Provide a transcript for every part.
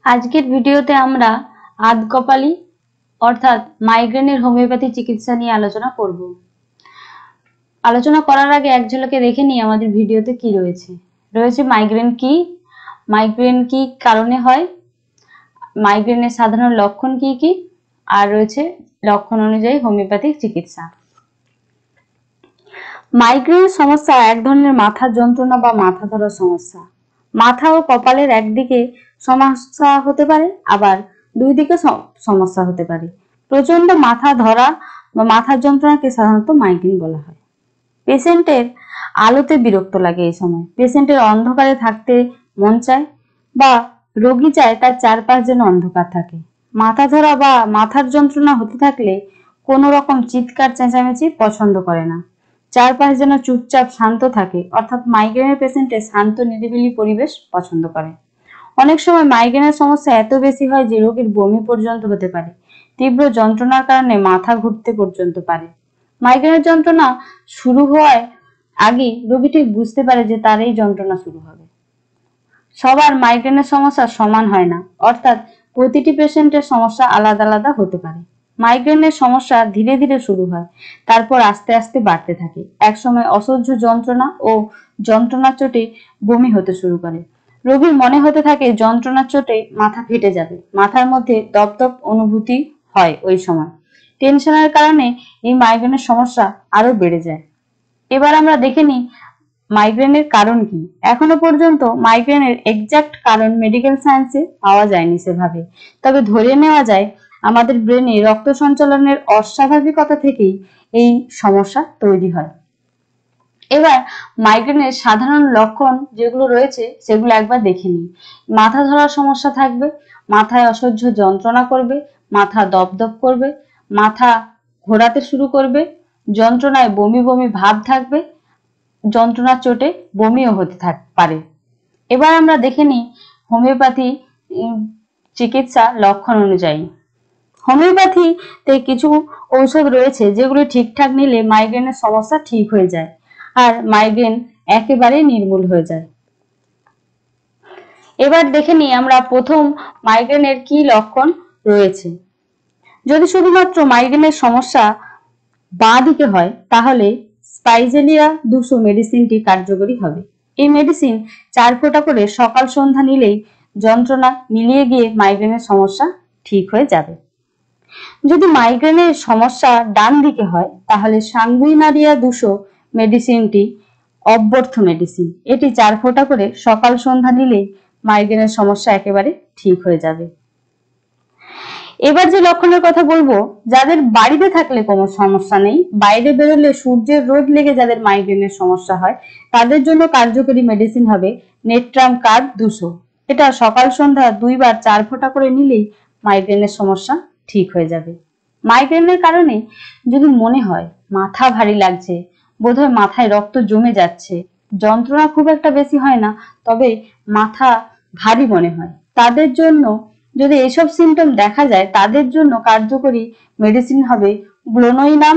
আজকের ভিডিওতে আমরা আধকপালি অর্থাৎ মাইগ্রেনের হোমিওপ্যাথি চিকিৎসা নিয়ে আলোচনা করব। আলোচনা করার আগে এক ঝলকে দেখে নিই আমাদের ভিডিওতে কি রয়েছে মাইগ্রেন কি কারণে হয়, মাইগ্রেনের সাধারণ লক্ষণ কি কি, আর রয়েছে লক্ষণ অনুযায়ী হোমিওপ্যাথিক চিকিৎসা। মাইগ্রেনের সমস্যা এক ধরনের মাথার যন্ত্রণা বা মাথা ধরার সমস্যা। মাথা ও কপালের একদিকে সমস্যা হতে পারে, আবার দুই দিকে সমস্যা হতে পারে। প্রচন্ড মাথা ধরা বা মাথার যন্ত্রণাকে সাধারণত মাইগ্রেন বলা হয়। পেশেন্টের আলোতে বিরক্ত লাগে, এই সময় পেশেন্টের অন্ধকারে থাকতে মন চায় বা রোগী চায় তার চারপাশ যেন অন্ধকার থাকে। মাথা ধরা বা মাথার যন্ত্রণা হতে থাকলে কোনো রকম চিৎকার চেঁচামেচি পছন্দ করে না, চারপাশ যেন চুপচাপ শান্ত থাকে, অর্থাৎ মাইগ্রেনের পেশেন্টে শান্ত নিরিবিলি পরিবেশ পছন্দ করে। অনেক সময় মাইগ্রেনের সমস্যা এত বেশি হয় যে রোগীর বমি পর্যন্ত হতে পারে, তীব্র যন্ত্রণার কারণে মাথা ঘুরতে পর্যন্ত পারে। মাইগ্রেনের যন্ত্রণা শুরু হওয়ার আগে রোগী ঠিক বুঝতে পারে যে তার এই যন্ত্রণা শুরু হবে। সবার মাইগ্রেনের সমস্যা সমান হয় না, অর্থাৎ প্রতিটি পেশেন্টের সমস্যা আলাদা আলাদা হতে পারে। মাইগ্রেনের সমস্যা ধীরে ধীরে শুরু হয়, তারপর আস্তে আস্তে বাড়তে থাকে। একসময় অসহ্য যন্ত্রণা ও যন্ত্রণার চোটে বমি হতে শুরু করে। রোগীর মনে হতে থাকে যন্ত্রণার চোটে মাথা ফেটে যাবে, মাথার মধ্যে দপদপ অনুভূতি হয়। ওই সময় টেনশনের কারণে এই মাইগ্রেনের সমস্যা আরো বেড়ে যায়। এবার আমরা দেখে নিই মাইগ্রেনের কারণ কি। এখনো পর্যন্ত মাইগ্রেনের এক্সাক্ট কারণ মেডিকেল সায়েন্সে পাওয়া যায়নি সেভাবে, তবে ধরে নেওয়া যায় আমাদের ব্রেনে রক্ত সঞ্চালনের অস্বাভাবিকতা থেকেই এই সমস্যা তৈরি হয়। এবার মাইগ্রেনের সাধারণ লক্ষণ যেগুলো রয়েছে সেগুলো একবার দেখে নিই। মাথা ধরার সমস্যা থাকবে, মাথায় অসহ্য যন্ত্রণা করবে, মাথা দপদপ করবে, মাথা ঘোরাতে শুরু করবে, যন্ত্রণায় বমি বমি ভাব থাকবে, যন্ত্রণার চোটে বমিও হতে পারে। এবার আমরা দেখে নিই হোমিওপ্যাথি চিকিৎসা লক্ষণ অনুযায়ী। হোমিওপ্যাথিতে কিছু ঔষধ রয়েছে যেগুলো ঠিকঠাক নিলে মাইগ্রেনের সমস্যা ঠিক হয়ে যায় আর মাইগ্রেন একেবারে নির্মূল হয়ে যায়। এবার দেখে নিই আমরা প্রথম মাইগ্রেনের কি লক্ষণ রয়েছে। যদি শুধুমাত্র মাইগ্রেনের সমস্যা বাঁ দিকে হয় তাহলে স্পাইজেলিয়া 200 মেডিসিনটি কার্যকরী হবে। এই মেডিসিন 4 ফোঁটা করে সকাল সন্ধ্যা নিলেই যন্ত্রণা মিলিয়ে গিয়ে মাইগ্রেনের সমস্যা ঠিক হয়ে যাবে। যদি মাইগ্রেনের সমস্যা ডান দিকে হয় তাহলে সাঙ্গুইনারিয়া 200 মেডিসিনটি অব্যর্থ মেডিসিন। এটি 4 ফোঁটা করে সকাল সন্ধ্যা নিলেই মাইগ্রেনের সমস্যা একেবারে ঠিক হয়ে যাবে। এবার যে লক্ষণের কথা বলবো, যাদের বাড়িতে থাকলে কোনো সমস্যা নেই, বাইরে বেরোলে সূর্যের রোদ লেগে যাদের মাইগ্রেনের সমস্যা হয় তাদের জন্য কার্যকরী মেডিসিন হবে নেট্রাম কার্ড 200। এটা সকাল সন্ধ্যা 2 বার 4 ফোঁটা করে নিলেই মাইগ্রেনের সমস্যা ঠিক হয়ে যাবে। মাইগ্রেনের কারণে যদি মনে হয় মাথা ভারী লাগছে, বোধহয় মাথায় রক্ত জমে যাচ্ছে, যন্ত্রণা খুব একটা বেশি হয় না তবে মাথা ভারী মনে হয়, তাদের জন্য যদি এসব সিমটম দেখা যায় তাদের জন্য কার্যকরী মেডিসিন হবে গ্লোনোইনাম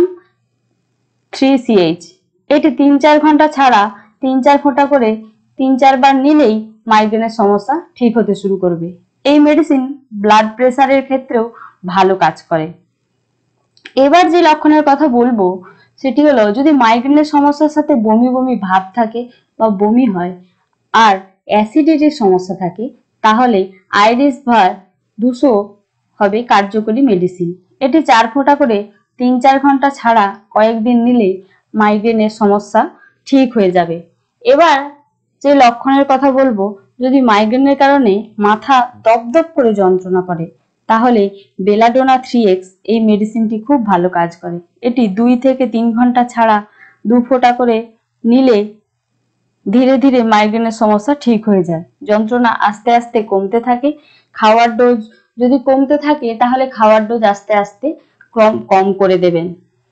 3CH। এটি 3-4 ঘন্টা ছাড়া 3-4 ফোঁটা করে 3-4 বার নিলেই মাইগ্রেনের সমস্যা ঠিক হতে শুরু করবে। এই মেডিসিন ব্লাড প্রেসারের ক্ষেত্রেও ভালো কাজ করে। এবার যে লক্ষণের কথা বলবো সেটি হলো, যদি মাইগ্রেনের সমস্যার সাথে বমি বমি ভাব থাকে বা বমি হয় আর অ্যাসিডিটির সমস্যা থাকে তাহলে আইরিস ভার 200 হবে কার্যকরী মেডিসিন। এটি 4 ফোঁটা করে 3-4 ঘন্টা ছাড়া কয়েকদিন নিলে মাইগ্রেনের সমস্যা ঠিক হয়ে যাবে। এবার যে লক্ষণের কথা বলবো, যদি মাইগ্রেনের কারণে মাথা দপদপ করে যন্ত্রণা করে তাহলে বেলাডোনা 3X এই মেডিসিনটি খুব ভালো কাজ করে। এটি 2 থেকে 3 ঘন্টা ছাড়া 2 ফোঁটা করে নিলে ধীরে ধীরে মাইগ্রেনের সমস্যা ঠিক হয়ে যায়, যন্ত্রণা আস্তে আস্তে কমতে থাকে। খাওয়ার ডোজ যদি কমতে থাকে তাহলে খাওয়ার ডোজ আস্তে আস্তে কম করে দেবেন।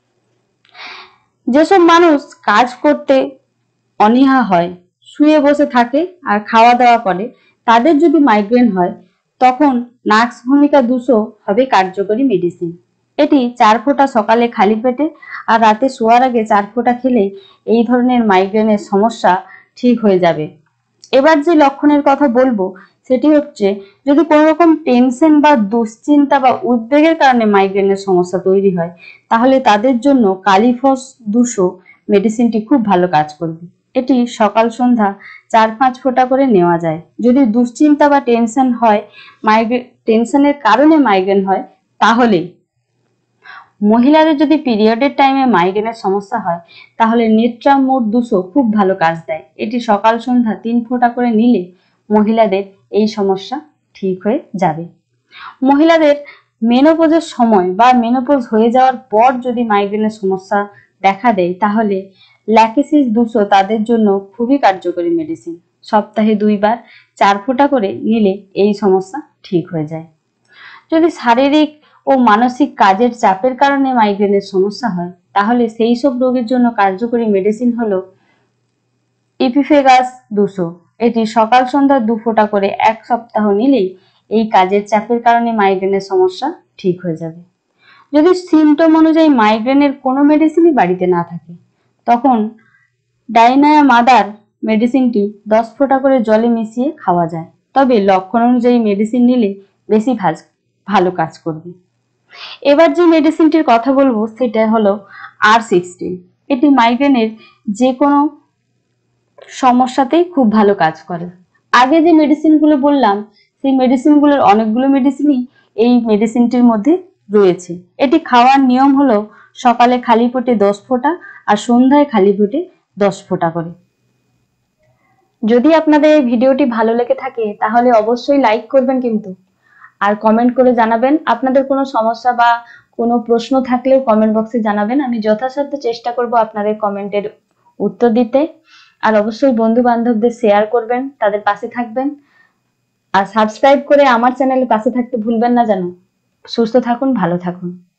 যেসব মানুষ কাজ করতে অনীহা হয়, শুয়ে বসে থাকে আর খাওয়া দাওয়া করে, তাদের যদি মাইগ্রেন হয় তখন নাক্স ভূমিকা 200 হবে কার্যকরী মেডিসিন। এটি 4 ফোঁটা সকালে খালি পেটে আর রাতে শোয়ার আগে 4 ফোঁটা খেলে এই ধরনের মাইগ্রেনের সমস্যা ঠিক হয়ে যাবে। এবার যে লক্ষণের কথা বলবো সেটি হচ্ছে যদি কোনো রকম টেনশন বা দুশ্চিন্তা বা উদ্বেগের কারণে মাইগ্রেনের সমস্যা তৈরি হয়, তাহলে তাদের জন্য কালিফস 200 মেডিসিনটি খুব ভালো কাজ করবে। এটি সকাল সন্ধ্যা 4-5 ফোঁটা করে নেওয়া যায়। যদি দুশ্চিন্তা বা টেনশন হয়, টেনশনের কারণে মাইগ্রেন হয়, তাহলে মহিলাদের যদি পিরিয়ডের টাইমে মাইগ্রেনের সমস্যা হয়, তাহলে নেট্রামোড 200 খুব ভালো কাজ দেয়। এটি সকাল সন্ধ্যা 3 ফোঁটা করে নিলে মহিলাদের এই সমস্যা ঠিক হয়ে যাবে। মহিলাদের মেনোপজের সময় বা মেনোপজ হয়ে যাওয়ার পর যদি মাইগ্রেনের সমস্যা দেখা দেয়, তাহলে ল্যাকেসিস 200 তাদের জন্য খুবই কার্যকরী মেডিসিন। সপ্তাহে 2 বার 4 ফোঁটা করে নিলে এই সমস্যা ঠিক হয়ে যায়। যদি শারীরিক ও মানসিক কাজের চাপের কারণে মাইগ্রেনের সমস্যা হয়, তাহলে সেই সব রোগের জন্য কার্যকরী মেডিসিন হলো ইপিফেগাস 200। এটি সকাল সন্ধ্যা 2 ফোঁটা করে 1 সপ্তাহ নিলেই এই কাজের চাপের কারণে মাইগ্রেনের সমস্যা ঠিক হয়ে যাবে। যদি সিমটম অনুযায়ী মাইগ্রেনের কোনো মেডিসিনই বাড়িতে না থাকে, তখন ডাইনায়া মাদার মেডিসিনটি 10 ফোঁটা করে জলে মিশিয়ে খাওয়া যায়। তবে লক্ষণ অনুযায়ী মেডিসিন নিলে বেশি ভালো কাজ করবে। এবার যে মেডিসিনটির কথা বলবো সেটা হলো R16। এটি মাইগ্রেনের যে কোনো সমস্যাতেই খুব ভালো কাজ করে। আগে যে মেডিসিনগুলো বললাম, সেই মেডিসিনগুলোর অনেকগুলো মেডিসিনই এই মেডিসিনটির মধ্যে রয়েছে। এটি খাওয়ার নিয়ম হলো সকালে খালি পেটে 10 ফোঁটা আর সন্ধ্যায় খালি পেটে 10 ফোঁটা করে। যদি আপনাদের এই ভিডিওটি ভালো লেগে থাকে, তাহলে অবশ্যই লাইক করবেন কিন্তু, আর কমেন্ট করে জানাবেন। আপনাদের কোনো সমস্যা বা কোনো প্রশ্ন থাকলেও কমেন্ট বক্সে জানাবেন। আমি যথাসাধ্য চেষ্টা করব আপনাদের কমেন্টের উত্তর দিতে। আর অবশ্যই বন্ধু বান্ধবদের শেয়ার করবেন, তাদের পাশে থাকবেন। আর সাবস্ক্রাইব করে আমার চ্যানেলের পাশে থাকতে ভুলবেন না যেন। সুস্থ থাকুন, ভালো থাকুন।